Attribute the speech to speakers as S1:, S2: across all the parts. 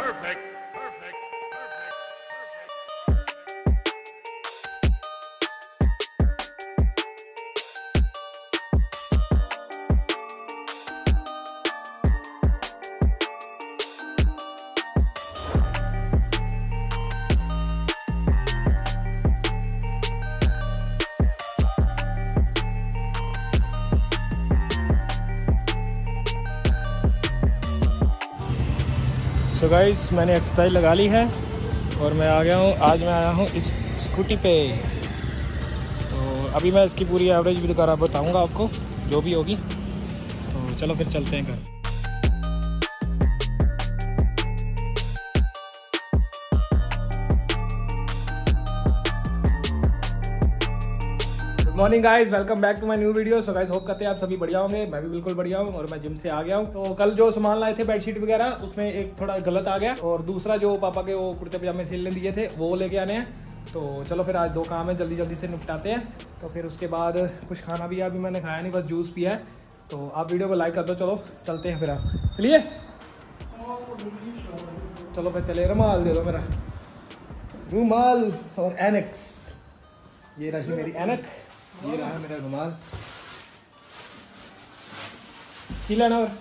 S1: So guys, मैंने exercise लगा ली है और मैं आ गया हूँ। आज मैं आया हूँ इस स्कूटी पे। तो अभी मैं इसकी पूरी एवरेज भी बताऊँगा आपको, जो भी होगी। तो चलो फिर चलते हैं घर। Morning guys, welcome back to my new video. So guys, hope करते हैं आप सभी बढ़िया होंगे। मैं भी बिल्कुल बढ़िया हूँ और मैं जिम से आ गया हूँ। तो कल जो सामान लाए थे बेडशीट वगैरह, उसमें एक थोड़ा गलत आ गया और दूसरा जो पापा के वो कुर्ते पजामे सिलने दिए थे वो लेके आने हैं। तो चलो फिर आज दो काम है, जल्दी जल्दी से निपटाते हैं। तो फिर उसके बाद कुछ खाना भी अभी मैंने खाया नहीं, बस जूस पिया है। तो आप वीडियो को लाइक कर दो। चलो चलते हैं फिर। आप चलिए, चलो फिर चले। रुमाल दे दो मेरा, रुमाल और एनक्स। ये रही मेरी एनक, ये रहा मेरा रुमाल। की लेना और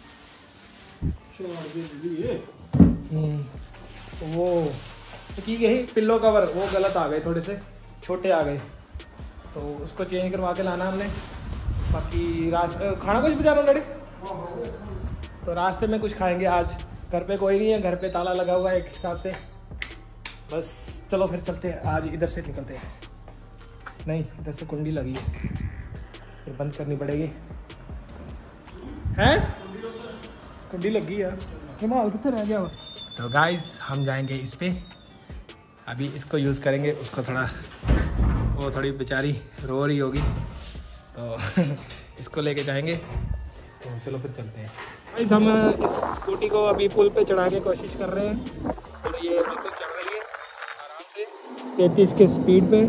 S1: वो तो की गई पिल्लो कवर, वो गलत आ गए, थोड़े से छोटे आ गए, तो उसको चेंज करवा के लाना हमने। बाकी खाना कुछ बजा रहा लड़े, तो रास्ते में कुछ खाएंगे आज। घर पे कोई नहीं है, घर पे ताला लगा हुआ है एक हिसाब से। बस चलो फिर चलते हैं, आज इधर से निकलते हैं। नहीं, इधर से कुंडी लगी है, फिर बंद करनी पड़ेगी। हैं कुंडी लगी है, रुमाल कितने रह गया। तो गाइस, हम जाएंगे इस पे, अभी इसको यूज़ करेंगे। उसको थोड़ा, वो थोड़ी बेचारी रो रही होगी, तो इसको लेके जाएंगे। तो चलो फिर चलते हैं गाइस। हम इस स्कूटी को अभी पुल पे चढ़ा के कोशिश कर रहे हैं और ये बिल्कुल चल रही है आराम से 33 के स्पीड पे।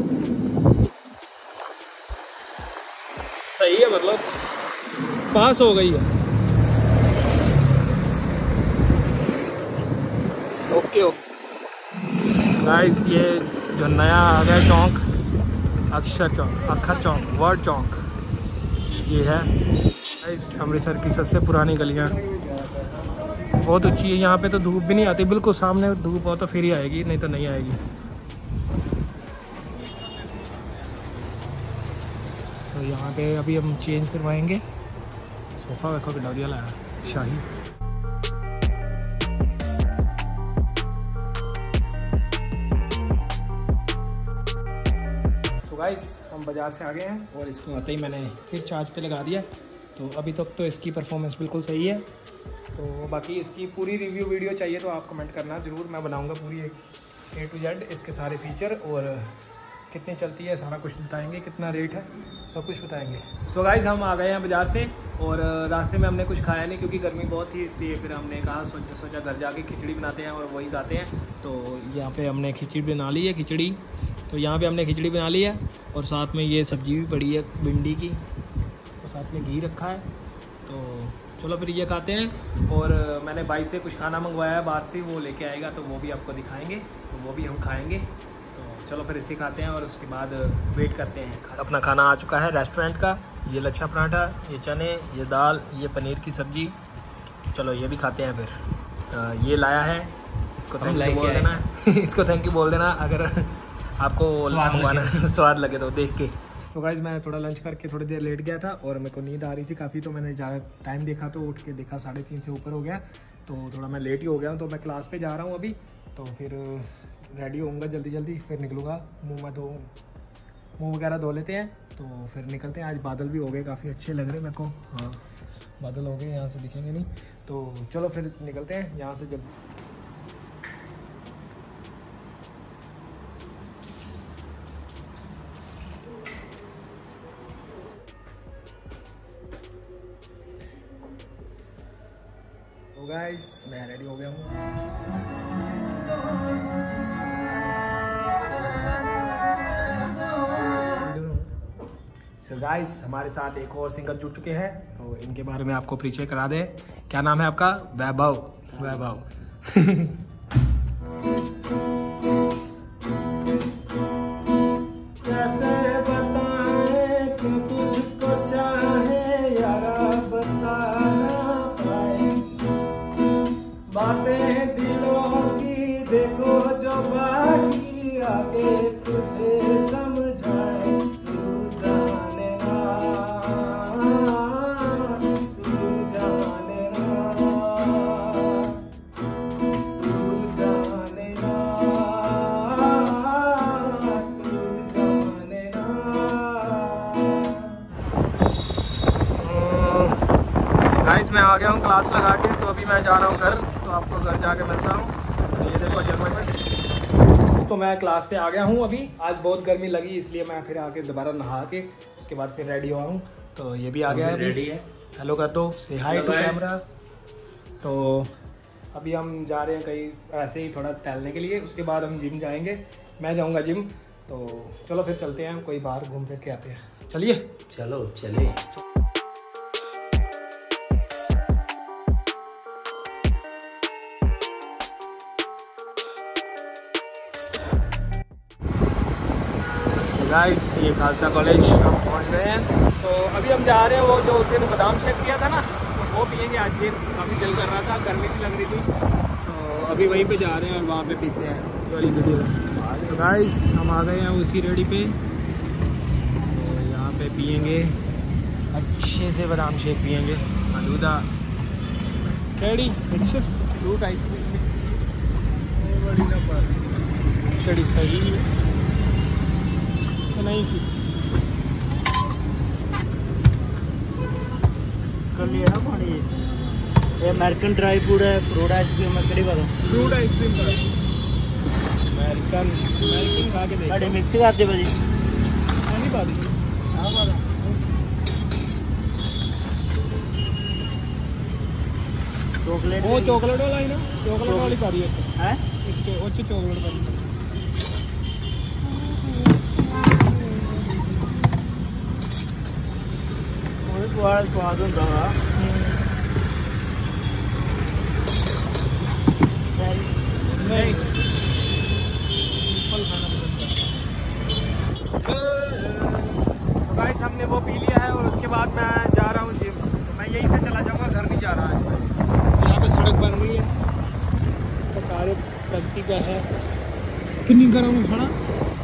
S1: सही है, मतलब पास हो गई है। ओके गाइस, ये जो नया आ गया चौक, अक्षर चौक, वर्ड चौक, ये है गाइस अमृतसर की सबसे पुरानी गलियां। बहुत अच्छी है, यहाँ पे तो धूप भी नहीं आती, बिल्कुल सामने धूप हो तो फिर ही आएगी, नहीं तो नहीं आएगी। तो यहाँ पे अभी हम चेंज करवाएंगे। सोफ़ा देखो कितना बढ़िया लगा, शाही। सो गाइस, हम बाज़ार से आ गए हैं और इसको आते ही मैंने फिर चार्ज पे लगा दिया। तो अभी तक तो इसकी परफॉर्मेंस बिल्कुल सही है। तो बाकी इसकी पूरी रिव्यू वीडियो चाहिए तो आप कमेंट करना ज़रूर, मैं बनाऊँगा पूरी A to Z, इसके सारे फीचर और कितनी चलती है सारा कुछ बताएंगे, कितना रेट है सब कुछ बताएंगे। सो गाइस, हम आ गए हैं बाज़ार से और रास्ते में हमने कुछ खाया नहीं क्योंकि गर्मी बहुत थी, इसलिए फिर हमने कहा सोचा घर जाके खिचड़ी बनाते हैं और वही खाते हैं। तो यहाँ पे हमने खिचड़ी बना ली है, तो यहाँ पे हमने खिचड़ी बना ली है और साथ में ये सब्जी भी पड़ी है भिंडी की, और साथ में घी रखा है। तो चलो फिर ये खाते हैं। और मैंने भाई से कुछ खाना मंगवाया है बाहर से, वो लेके आएगा तो वो भी आपको दिखाएंगे, तो वो भी हम खाएँगे। चलो फिर इसे खाते हैं और उसके बाद वेट करते हैं। अपना खाना आ चुका है रेस्टोरेंट का। ये लच्छा पराठा, ये चने, ये दाल, ये पनीर की सब्जी। चलो ये भी खाते हैं फिर। ये लाया है, इसको थैंक यू बोल देना इसको थैंक यू बोल देना अगर आपको मंगवाना स्वाद लगे तो देख के। सो गाइस, मैं थोड़ा लंच करके थोड़ी देर लेट गया था और मेरे को नींद आ रही थी काफ़ी, तो मैंने ज़्यादा टाइम देखा तो उठ के देखा 3:30 से ऊपर हो गया, तो थोड़ा मैं लेट ही हो गया हूँ। तो मैं क्लास पे जा रहा हूँ अभी, तो फिर रेडी होऊंगा जल्दी फिर निकलूँगा। मुँह वगैरह धो लेते हैं तो फिर निकलते हैं। आज बादल भी हो गए, काफ़ी अच्छे लग रहे हैं मेरे को। हाँ, बादल हो गए, यहाँ से दिखेंगे नहीं। तो चलो फिर निकलते हैं यहाँ से जल्दी। तो गाइस, मैं रेडी हो गया हूँ। सो गाइस, हमारे साथ एक और सिंगर जुड़ चुके हैं, तो इनके बारे में आपको परिचय करा दें। क्या नाम है आपका? वैभव। मैं आ गया हूँ क्लास लगा के, तो अभी मैं जा रहा हूँ घर, तो आपको घर जाके मिलता हूँ। तो ये देखो जर्मन, तो मैं क्लास से आ गया हूँ अभी। आज बहुत गर्मी लगी इसलिए मैं फिर आके दोबारा नहा के उसके बाद फिर रेडी हुआ हूँ। तो ये भी आ गया है, रेडी है। हेलो कर दो, से हाई टू कैमरा। तो अभी हम जा रहे हैं कहीं ऐसे ही थोड़ा टहलने के लिए, उसके बाद हम जिम जाएंगे। मैं जाऊँगा जिम, तो चलो फिर चलते हैं, कोई बाहर घूम फिर के आते हैं। चलिए,
S2: चलो चले।
S1: गाइस ये खालसा कॉलेज हम पहुंच गए हैं। तो अभी हम जा रहे हैं, वो जो उस दिन बादाम शेक पिया था ना, तो वो पियेंगे आज। फिर काफ़ी दिल कर रहा था, गर्मी भी लग रही थी, तो अभी वहीं पे जा रहे हैं और वहाँ पे पीते हैं वाली वीडियो। तो गाइस हम आ गए हैं उसी रेडी पे, तो यहाँ पे पियेंगे अच्छे से बादाम शेक पियेंगे, फालूदा, कैडी, मिक्सर, फ्रूट आइसक्रीम, बड़ी ना पर कैडी सही नहीं सी
S2: कर लिया ना पानी। ये अमेरिकन ड्राई फ्रूट है, फ्रूट आइसक्रीम में कड़ी वाला
S1: फ्रूट आइसक्रीम का अमेरिकन खा के
S2: साढ़े मिक्स करते भाजी
S1: नहीं बात
S2: चॉकलेट,
S1: वो चॉकलेट वाला ही ना, चॉकलेट वाली पा रही है
S2: हैं
S1: वो चॉकलेट वाली
S2: स्वाद होता है।
S1: नहीं गाइस हमने वो पी लिया है और उसके बाद मैं जा रहा हूँ जिम। तो मैं यहीं से चला जाऊँगा, घर नहीं जा रहा है। यहाँ पे सड़क बन रही है, तो कार्य प्रगति का है। कितनी गर्म है खड़ा।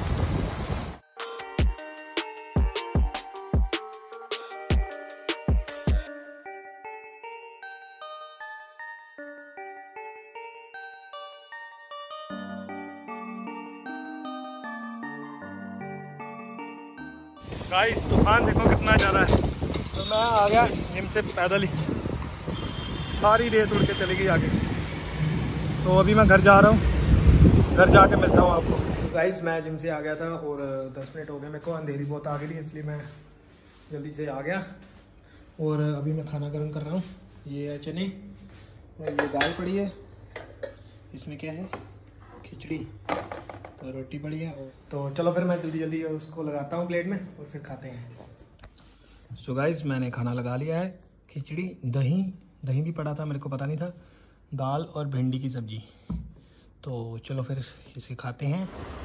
S1: गाइस तूफान देखो कितना ज़्यादा है। तो मैं आ गया जिम से पैदल ही, सारी रेत उड़ के चली गई आगे। तो अभी मैं घर जा रहा हूँ, घर जाके मिलता हूँ आपको। तो गाइस मैं जिम से आ गया था और 10 मिनट हो गए मेरे को, अंधेरी बहुत आ गई थी इसलिए मैं जल्दी से आ गया। और अभी मैं खाना गर्म कर रहा हूँ। ये है चने और ये दाल पड़ी है, इसमें क्या है, खिचड़ी, तो रोटी पड़ी है। तो चलो फिर मैं जल्दी जल्दी उसको लगाता हूँ प्लेट में और फिर खाते हैं। सो गाइस मैंने खाना लगा लिया है, खिचड़ी, दही भी पड़ा था, मेरे को पता नहीं था, दाल और भिंडी की सब्जी। तो चलो फिर इसे खाते हैं।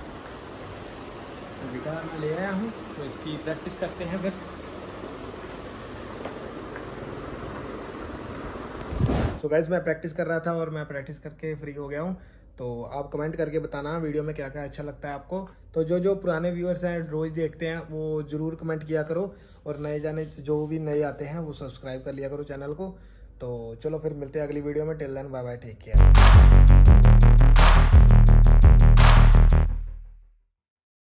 S1: तो गिटार मैं ले आया हूँ, तो इसकी प्रैक्टिस करते हैं फिर। सो गाइस मैं प्रैक्टिस कर रहा था और मैं प्रैक्टिस करके फ्री हो गया हूँ। तो आप कमेंट करके बताना वीडियो में क्या क्या अच्छा लगता है आपको। तो जो पुराने व्यूअर्स हैं, रोज़ देखते हैं, वो ज़रूर कमेंट किया करो, और नए जाने जो भी नए आते हैं वो सब्सक्राइब कर लिया करो चैनल को। तो चलो फिर मिलते हैं अगली वीडियो में। Till then bye bye, take care.